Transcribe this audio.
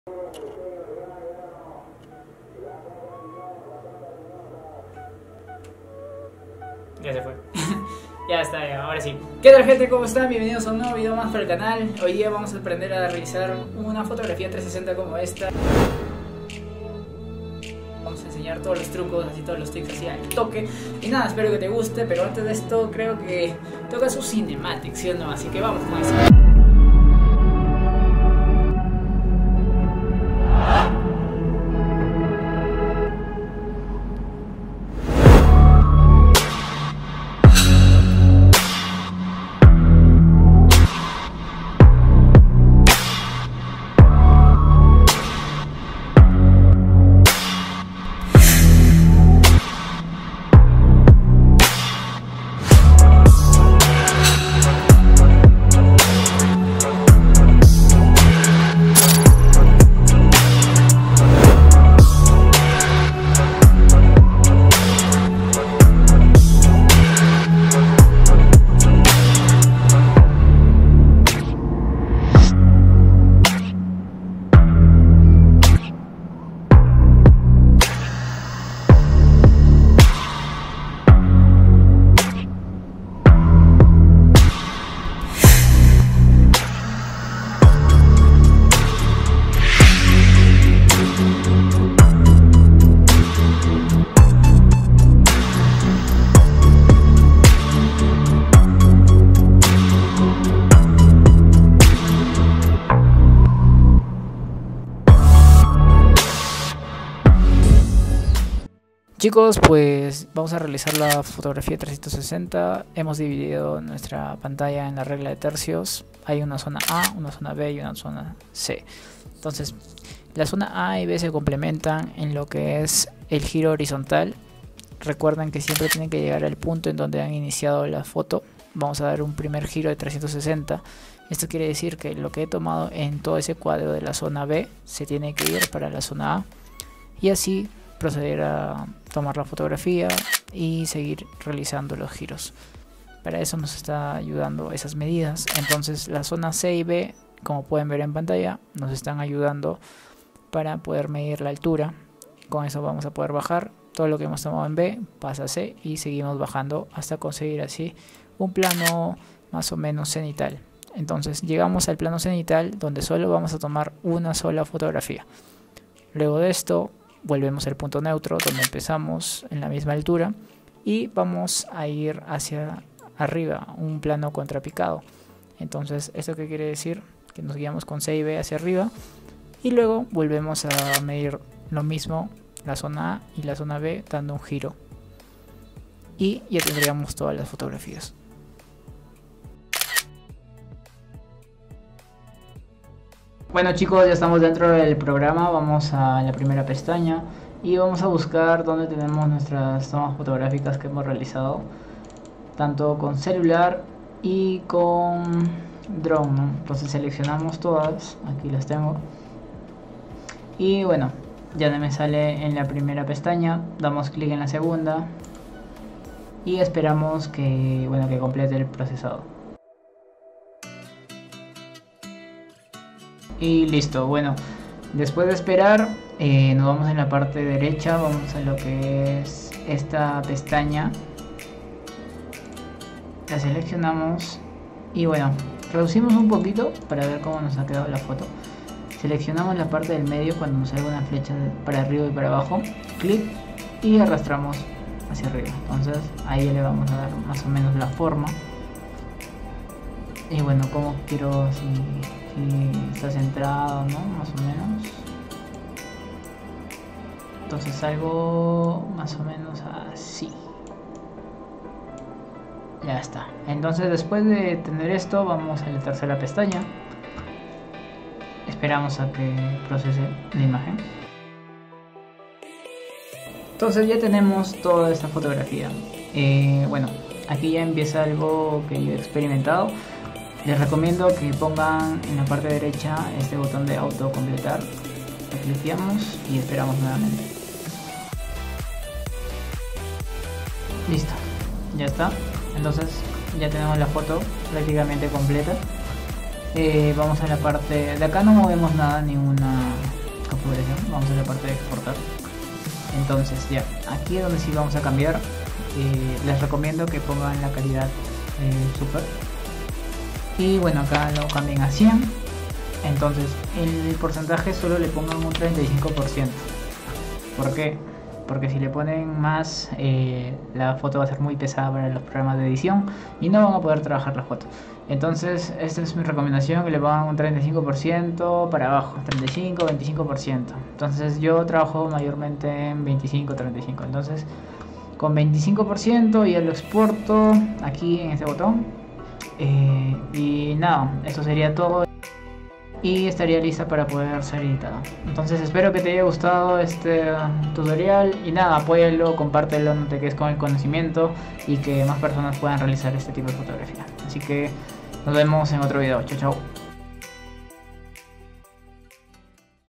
Ya se fue. Ya está, ya, ahora sí. ¿Qué tal, gente? ¿Cómo están? Bienvenidos a un nuevo video más para el canal. Hoy día vamos a aprender a realizar una fotografía 360 como esta. Vamos a enseñar todos los trucos, así todos los tips así al toque. Y nada, espero que te guste, pero antes de esto creo que toca su cinematics, ¿sí o no? Así que vamos con eso. Chicos, pues vamos a realizar la fotografía 360. Hemos dividido nuestra pantalla en la regla de tercios. Hay una zona A, una zona B y una zona C. Entonces, la zona A y B se complementan en lo que es el giro horizontal. Recuerden que siempre tienen que llegar al punto en donde han iniciado la foto. Vamos a dar un primer giro de 360. Esto quiere decir que lo que he tomado en todo ese cuadro de la zona B se tiene que ir para la zona A. Y así proceder a tomar la fotografía y seguir realizando los giros. Para eso nos está ayudando esas medidas. Entonces la zona C y B, como pueden ver en pantalla, nos están ayudando para poder medir la altura. Con eso vamos a poder bajar todo lo que hemos tomado en B, pasa a C y seguimos bajando hasta conseguir así un plano más o menos cenital. Entonces llegamos al plano cenital donde solo vamos a tomar una sola fotografía. Luego de esto volvemos al punto neutro donde empezamos en la misma altura y vamos a ir hacia arriba, un plano contrapicado. Entonces, ¿esto qué quiere decir? Que nos guiamos con C y B hacia arriba y luego volvemos a medir lo mismo, la zona A y la zona B, dando un giro. Y ya tendríamos todas las fotografías. Bueno, chicos, ya estamos dentro del programa. Vamos a la primera pestaña y vamos a buscar donde tenemos nuestras tomas fotográficas que hemos realizado, tanto con celular y con drone, ¿no? Entonces seleccionamos todas, aquí las tengo, y bueno, ya me sale en la primera pestaña. Damos clic en la segunda y esperamos que complete el procesado. Y listo. Bueno, después de esperar, nos vamos en la parte derecha, vamos a lo que es esta pestaña, la seleccionamos y bueno, reducimos un poquito para ver cómo nos ha quedado la foto. Seleccionamos la parte del medio cuando nos salga una flecha para arriba y para abajo, clic y arrastramos hacia arriba. Entonces ahí ya le vamos a dar más o menos la forma. Y bueno, como quiero, si está centrado, ¿no? Más o menos. Entonces algo más o menos así. Ya está. Entonces, después de tener esto, vamos a la tercera pestaña. Esperamos a que procese la imagen. Entonces ya tenemos toda esta fotografía. Bueno, aquí ya empieza algo que yo he experimentado. Les recomiendo que pongan en la parte derecha este botón de autocompletar. Lo cliqueamos y esperamos nuevamente. Listo, ya está. Entonces ya tenemos la foto prácticamente completa. Vamos a la parte de acá, no movemos nada, ninguna la parte de exportar. Entonces ya, aquí es donde sí vamos a cambiar. Les recomiendo que pongan la calidad super. Y bueno, acá lo cambien a 100. Entonces el porcentaje solo le pongan un 35%. ¿Por qué? Porque si le ponen más, la foto va a ser muy pesada para los programas de edición y no van a poder trabajar la foto. Entonces esta es mi recomendación, que le pongan un 35% para abajo, 35, 25%. Entonces yo trabajo mayormente en 25, 35. Entonces con 25% ya lo exporto aquí en este botón. Y nada, eso sería todo. Y estaría lista para poder ser editada. Entonces espero que te haya gustado este tutorial y nada, apóyalo, compártelo, no te quedes con el conocimiento y que más personas puedan realizar este tipo de fotografía. Así que nos vemos en otro video. Chao, chao.